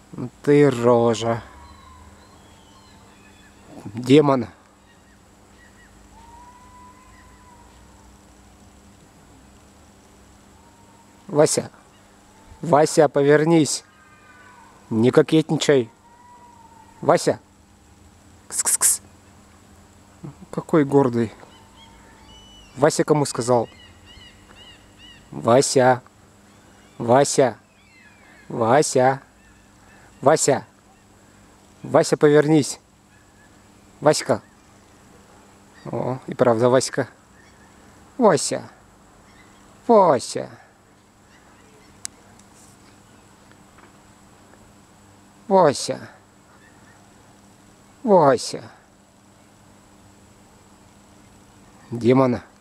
Ты рожа. Демон. Вася. Вася, повернись. Не кокетничай. Вася. Кс-кс-кс. Какой гордый. Вася кому сказал? Вася. Вася. Вася. Вася. Вася, повернись. Васька. О, и правда, Васька. Вася. Вася. Вася. Вася. Демона.